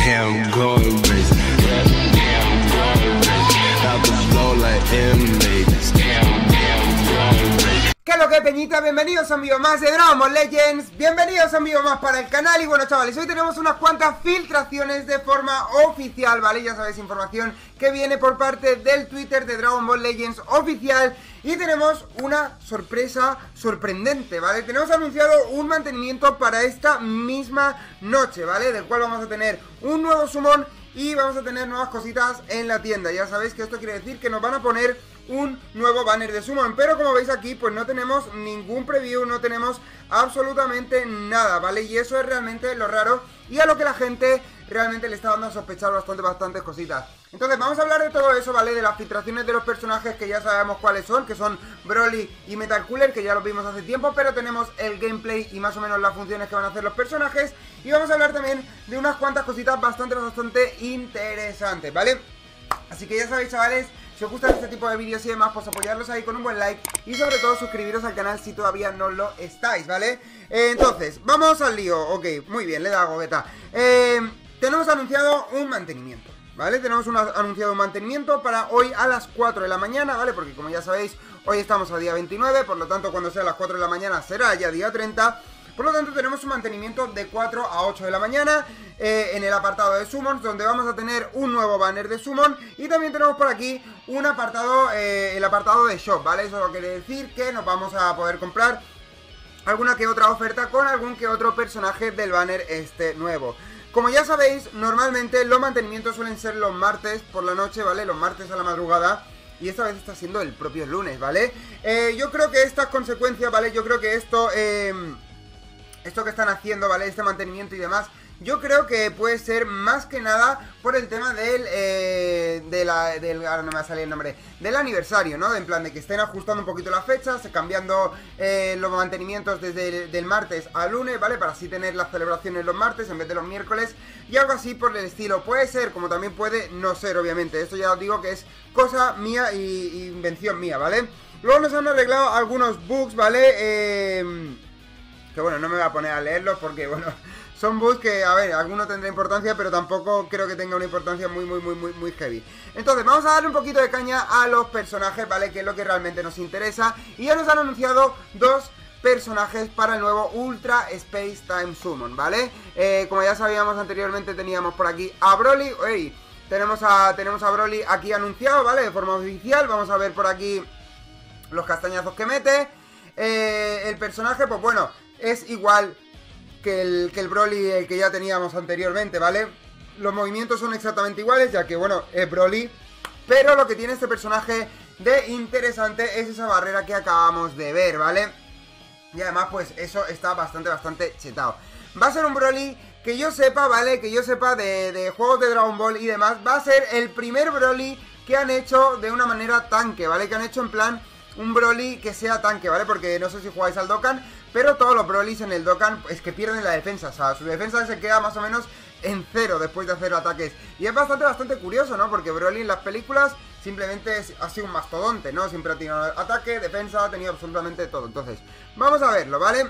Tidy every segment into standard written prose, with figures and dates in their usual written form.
I'm going crazy. I'm going crazy. Out the flow like M-Ladies. ¿Qué es lo que, peñita? Bienvenidos a un vídeo más de Dragon Ball Legends. Bienvenidos a un vídeo más para el canal. Y bueno, chavales, hoy tenemos unas cuantas filtraciones de forma oficial, ¿vale? Ya sabéis, información que viene por parte del Twitter de Dragon Ball Legends oficial. Y tenemos una sorpresa sorprendente, ¿vale? Tenemos anunciado un mantenimiento para esta misma noche, ¿vale? Del cual vamos a tener un nuevo summon y vamos a tener nuevas cositas en la tienda. Ya sabéis que esto quiere decir que nos van a poner un nuevo banner de summon, pero como veis aquí, pues no tenemos ningún preview, no tenemos absolutamente nada, ¿vale? Y eso es realmente lo raro y a lo que la gente realmente le está dando a sospechar bastantes cositas. Entonces vamos a hablar de todo eso, ¿vale? De las filtraciones de los personajes que ya sabemos cuáles son, que son Broly y Metal Cooler, que ya los vimos hace tiempo, pero tenemos el gameplay y más o menos las funciones que van a hacer los personajes. Y vamos a hablar también de unas cuantas cositas bastante interesantes, ¿vale? Así que ya sabéis, chavales, si os gustan este tipo de vídeos y demás, pues apoyarlos ahí con un buen like y sobre todo suscribiros al canal si todavía no lo estáis, ¿vale? Entonces, vamos al lío. Ok, muy bien, le he dado beta. Tenemos anunciado un mantenimiento, ¿vale? Tenemos anunciado un mantenimiento para hoy a las 4 de la mañana, ¿vale? Porque como ya sabéis, hoy estamos a día 29, por lo tanto cuando sea a las 4 de la mañana será ya día 30. Por lo tanto tenemos un mantenimiento de 4 a 8 de la mañana en el apartado de Summons, donde vamos a tener un nuevo banner de Summon. Y también tenemos por aquí un apartado, el apartado de Shop, ¿vale? Eso quiere decir que nos vamos a poder comprar alguna que otra oferta con algún que otro personaje del banner este nuevo. Como ya sabéis, normalmente los mantenimientos suelen ser los martes por la noche, ¿vale? Los martes a la madrugada. Y esta vez está siendo el propio lunes, ¿vale? Yo creo que estas consecuencias, ¿vale? Yo creo que esto que están haciendo, ¿vale? Este mantenimiento y demás, yo creo que puede ser más que nada por el tema ahora no me va a salir el nombre, del aniversario, ¿no? En plan de que estén ajustando un poquito las fechas, cambiando los mantenimientos desde el martes al lunes, ¿vale? Para así tener las celebraciones los martes en vez de los miércoles y algo así por el estilo. Puede ser, como también puede no ser, obviamente. Esto ya os digo que es cosa mía y invención mía, ¿vale? Luego nos han arreglado algunos bugs, ¿vale? Que bueno, no me voy a poner a leerlos porque, bueno, son bugs que, a ver, alguno tendrá importancia, pero tampoco creo que tenga una importancia muy heavy. Entonces, vamos a darle un poquito de caña a los personajes, ¿vale? Que es lo que realmente nos interesa. Y ya nos han anunciado dos personajes para el nuevo Ultra Space Time Summon, ¿vale? Como ya sabíamos anteriormente, teníamos por aquí a Broly. Hey, tenemos a Broly aquí anunciado, ¿vale? De forma oficial. Vamos a ver por aquí los castañazos que mete. El personaje, pues bueno, es igual que el Broly, el que ya teníamos anteriormente, ¿vale? Los movimientos son exactamente iguales, ya que, bueno, es Broly. Pero lo que tiene este personaje de interesante es esa barrera que acabamos de ver, ¿vale? Y además, pues, eso está bastante chetado. Va a ser un Broly que yo sepa, ¿vale? Que yo sepa de juegos de Dragon Ball y demás. Va a ser el primer Broly que han hecho de una manera tanque, ¿vale? Que han hecho en plan un Broly que sea tanque, ¿vale? Porque no sé si jugáis al Dokkan, pero todos los Brolys en el Dokkan es que pierden la defensa. O sea, su defensa se queda más o menos en cero después de hacer ataques. Y es bastante curioso, ¿no? Porque Broly en las películas simplemente ha sido un mastodonte, ¿no? Siempre ha tenido ataque, defensa, ha tenido absolutamente todo. Entonces, vamos a verlo, ¿vale?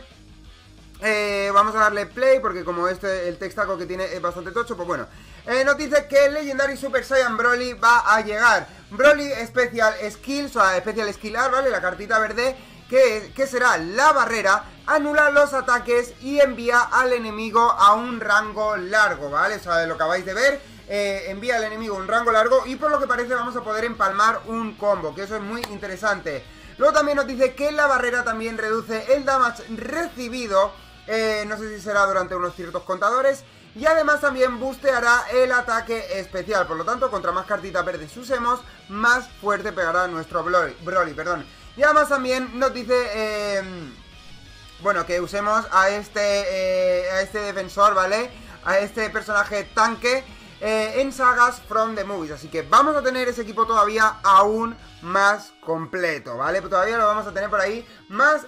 Vamos a darle play porque como el textaco que tiene es bastante tocho, pues bueno. Nos dice que el Legendary Super Saiyan Broly va a llegar. Broly Special Skills, o sea, Special Skill Art, ¿vale? La cartita verde, que será la barrera, anula los ataques y envía al enemigo a un rango largo, ¿vale? O sea, lo que acabáis de ver, envía al enemigo a un rango largo y por lo que parece vamos a poder empalmar un combo, que eso es muy interesante. Luego también nos dice que la barrera también reduce el damage recibido, no sé si será durante unos ciertos contadores. Y además también boosteará el ataque especial. Por lo tanto, contra más cartitas verdes usemos, más fuerte pegará nuestro Broly, perdón. Y además también nos dice, bueno, que usemos a este defensor, ¿vale? A este personaje tanque en sagas from the movies. Así que vamos a tener ese equipo todavía aún más completo, ¿vale? Todavía lo vamos a tener por ahí más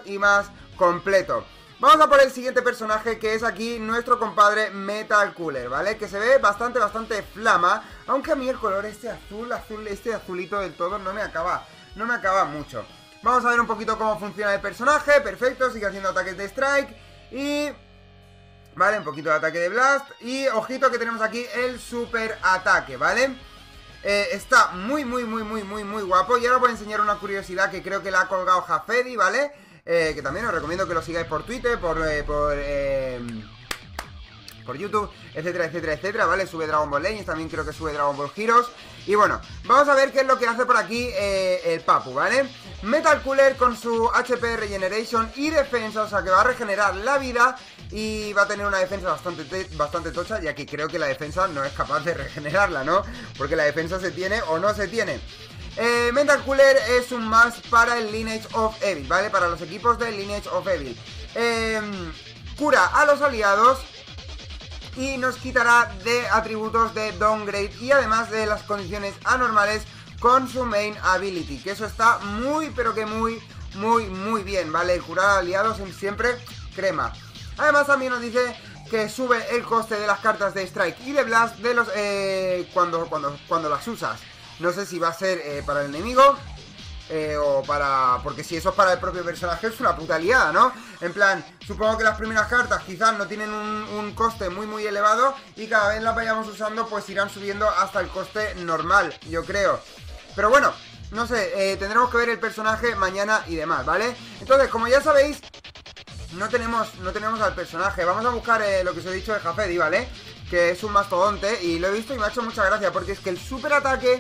completo. Vamos a por el siguiente personaje, que es aquí nuestro compadre Metal Cooler, ¿vale? Que se ve bastante flama, aunque a mí el color este azulito del todo no me acaba mucho. Vamos a ver un poquito cómo funciona el personaje. Perfecto, sigue haciendo ataques de strike y ¿vale? Un poquito de ataque de Blast. Y ojito que tenemos aquí el super ataque, ¿vale? Está muy guapo. Y ahora os voy a enseñar una curiosidad que creo que la ha colgado Jafedi, ¿vale? Que también os recomiendo que lo sigáis por Twitter, por YouTube, etcétera, etcétera, etcétera, ¿vale? Sube Dragon Ball Legends, también creo que sube Dragon Ball Heroes. Y bueno, vamos a ver qué es lo que hace por aquí el Papu, ¿vale? Metal Cooler con su HP Regeneration y defensa, o sea que va a regenerar la vida y va a tener una defensa bastante tocha, ya que creo que la defensa no es capaz de regenerarla, ¿no? Porque la defensa se tiene o no se tiene. Metal Cooler es un must para el Lineage of Evil, ¿vale? Para los equipos del Lineage of Evil. Cura a los aliados y nos quitará de atributos de downgrade y además de las condiciones anormales con su main ability, que eso está muy pero que muy bien, ¿vale? Curar a aliados siempre crema. Además también nos dice que sube el coste de las cartas de Strike y de Blast de los cuando las usas. No sé si va a ser para el enemigo o para... porque si eso es para el propio personaje es una puta liada, ¿no? En plan, supongo que las primeras cartas quizás no tienen un coste muy elevado y cada vez las vayamos usando pues irán subiendo hasta el coste normal, yo creo. Pero bueno, no sé, tendremos que ver el personaje mañana y demás, ¿vale? Entonces, como ya sabéis, no tenemos al personaje. Vamos a buscar lo que os he dicho de Jafedi, ¿vale? Que es un mastodonte y lo he visto y me ha hecho mucha gracia porque es que el super ataque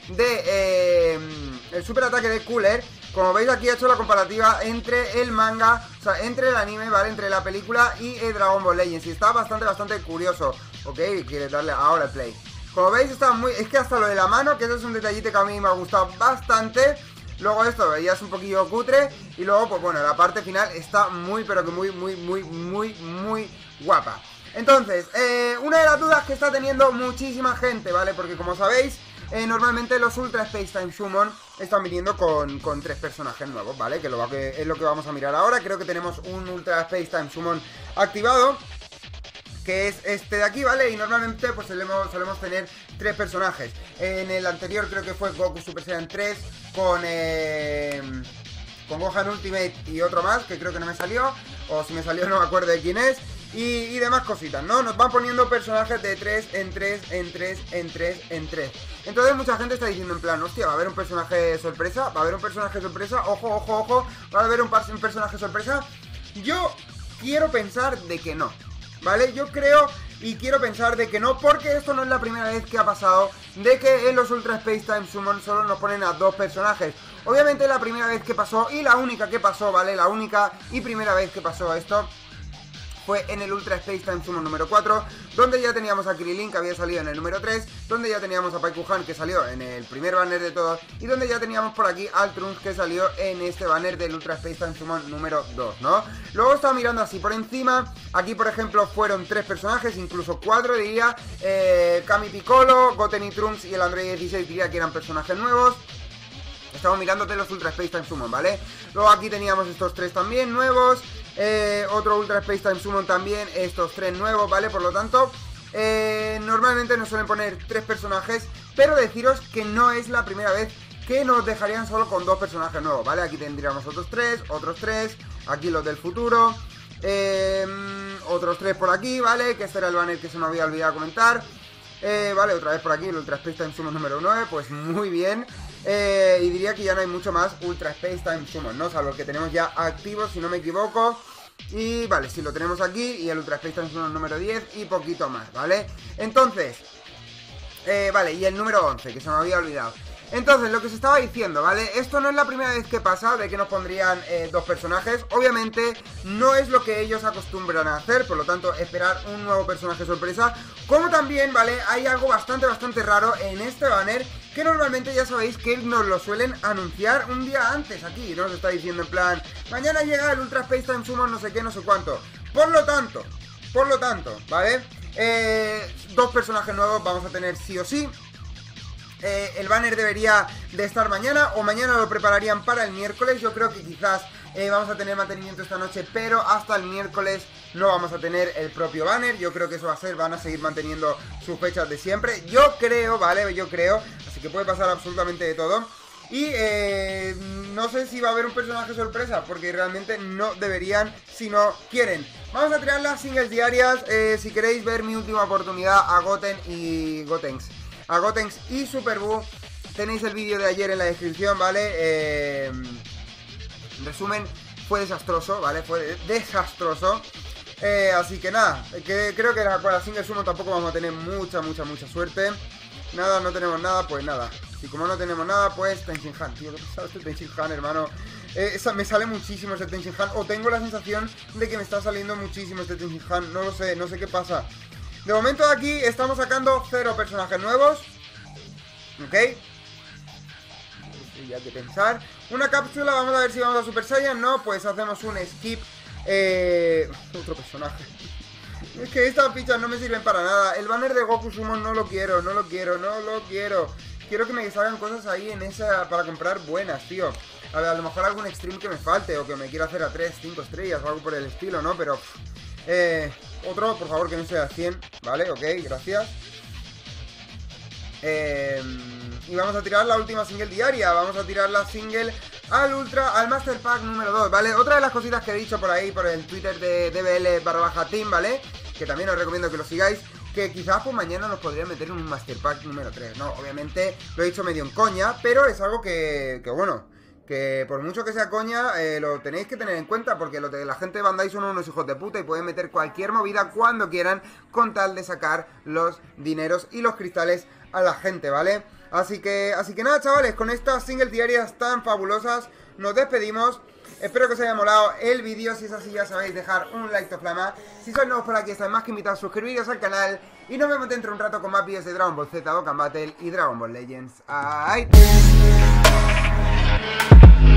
de Cooler, como veis aquí, ha hecho la comparativa entre el manga, o sea, entre el anime, ¿vale? Entre la película y Dragon Ball Legends. Y está bastante curioso. Ok, quiere darle ahora play. Como veis está muy... es que hasta lo de la mano, que eso es un detallito que a mí me ha gustado bastante. Luego esto ya es un poquillo cutre. Y luego, pues bueno, la parte final está muy, pero que muy guapa. Entonces, una de las dudas que está teniendo muchísima gente, ¿vale? Porque como sabéis, normalmente los Ultra Space Time Summon están viniendo con 3 personajes nuevos, ¿vale? Que es lo que vamos a mirar ahora. Creo que tenemos un Ultra Space Time Summon activado, que es este de aquí, ¿vale? Y normalmente pues solemos tener 3 personajes. En el anterior creo que fue Goku Super Saiyan 3 con Gohan Ultimate y otro más, que creo que no me salió. O si me salió no me acuerdo de quién es. Y demás cositas, ¿no? Nos van poniendo personajes de 3 en 3. Entonces mucha gente está diciendo en plan, hostia, ¿va a haber un personaje sorpresa? ¿Va a haber un personaje sorpresa? Ojo, ¿va a haber un personaje sorpresa? Yo quiero pensar de que no, ¿vale? Yo creo y quiero pensar de que no, porque esto no es la primera vez que ha pasado de que en los Ultra Space Time Summon solo nos ponen a 2 personajes. Obviamente la primera vez que pasó y la única que pasó, ¿vale? La única y primera vez que pasó esto fue en el Ultra Space Time Summon número 4, donde ya teníamos a Krillin, que había salido en el número 3, donde ya teníamos a Paikuhan, que salió en el primer banner de todos, y donde ya teníamos por aquí al Trunks, que salió en este banner del Ultra Space Time Summon número 2, ¿no? Luego estaba mirando así por encima, aquí por ejemplo fueron 3 personajes, incluso 4 diría, Kami Piccolo, Goten y Trunks y el Android 16 diría que eran personajes nuevos. Estamos mirándote los Ultra Space Time Summon, ¿vale? Luego aquí teníamos estos 3 también nuevos, otro Ultra Space Time Summon también, estos 3 nuevos, ¿vale? Por lo tanto, normalmente nos suelen poner 3 personajes, pero deciros que no es la primera vez que nos dejarían solo con 2 personajes nuevos, ¿vale? Aquí tendríamos otros 3, aquí los del futuro, otros 3 por aquí, ¿vale? Que este era el banner que se me había olvidado comentar. Vale, otra vez por aquí el Ultra Space Time Summon número 9, pues muy bien. Y diría que ya no hay mucho más Ultra Space Time Summon, ¿no? Salvo el que tenemos ya activo, si no me equivoco. Y vale, sí, lo tenemos aquí. Y el Ultra Space Time Summon número 10 y poquito más, ¿vale? Entonces, vale, y el número 11, que se me había olvidado. Entonces, lo que se estaba diciendo, ¿vale? Esto no es la primera vez que pasa de que nos pondrían 2 personajes. Obviamente, no es lo que ellos acostumbran a hacer, por lo tanto, esperar un nuevo personaje sorpresa. Como también, ¿vale? Hay algo bastante raro en este banner, que normalmente ya sabéis que nos lo suelen anunciar un día antes aquí. Nos está diciendo en plan, mañana llega el Ultra Space Time Summon no sé qué, no sé cuánto. Por lo tanto, ¿vale? 2 personajes nuevos vamos a tener sí o sí. El banner debería de estar mañana, o mañana lo prepararían para el miércoles. Yo creo que quizás vamos a tener mantenimiento esta noche, pero hasta el miércoles no vamos a tener el propio banner. Yo creo que eso va a ser, van a seguir manteniendo sus fechas de siempre. Yo creo, ¿vale? Yo creo, así que puede pasar absolutamente de todo. Y no sé si va a haber un personaje sorpresa, porque realmente no deberían si no quieren. Vamos a tirar las singles diarias. Si queréis ver mi última oportunidad a Gotenks y Superbuu, tenéis el vídeo de ayer en la descripción, ¿vale? Resumen, fue desastroso, ¿vale? Fue desastroso. Así que nada, creo que con la single sumo tampoco vamos a tener mucha suerte. Nada, no tenemos nada, pues nada. Y como no tenemos nada, pues Tenshinhan. Tío, ¿qué pasa este Tenshinhan, hermano? Me sale muchísimo este Tenshinhan. O tengo la sensación de que me está saliendo muchísimo este Tenshinhan. No lo sé, no sé qué pasa. De momento aquí estamos sacando 0 personajes nuevos. Ok. Ya hay que pensar. Una cápsula, vamos a ver si vamos a Super Saiyan. No, pues hacemos un skip. Otro personaje. Es que estas fichas no me sirven para nada. El banner de Goku Sumo no lo quiero. Quiero que me salgan cosas ahí en esa para comprar buenas, tío. A lo mejor algún extreme que me falte, o que me quiera hacer a 3, 5 estrellas o algo por el estilo, ¿no? Pero otro, por favor, que no sea 100. Vale, ok, gracias. Y vamos a tirar la última single diaria. Vamos a tirar la single al Master Pack número 2, ¿vale? Otra de las cositas que he dicho por ahí, por el Twitter de DBL_team, ¿vale? Que también os recomiendo que lo sigáis. Que quizás pues mañana nos podría meter en un Master Pack número 3, ¿no? Obviamente lo he dicho medio en coña, pero es algo que bueno, que por mucho que sea coña, lo tenéis que tener en cuenta, porque la gente de Bandai son unos hijos de puta y pueden meter cualquier movida cuando quieran con tal de sacar los dineros y los cristales a la gente, ¿vale? Así que nada, chavales, con estas singles diarias tan fabulosas nos despedimos. Espero que os haya molado el vídeo. Si es así, ya sabéis, dejar un like to flama. Si sois nuevos por aquí, estáis más que invitados a suscribiros al canal. Y nos vemos dentro de un rato con más vídeos de Dragon Ball Z, Dokkan Battle y Dragon Ball Legends. ¡Ay!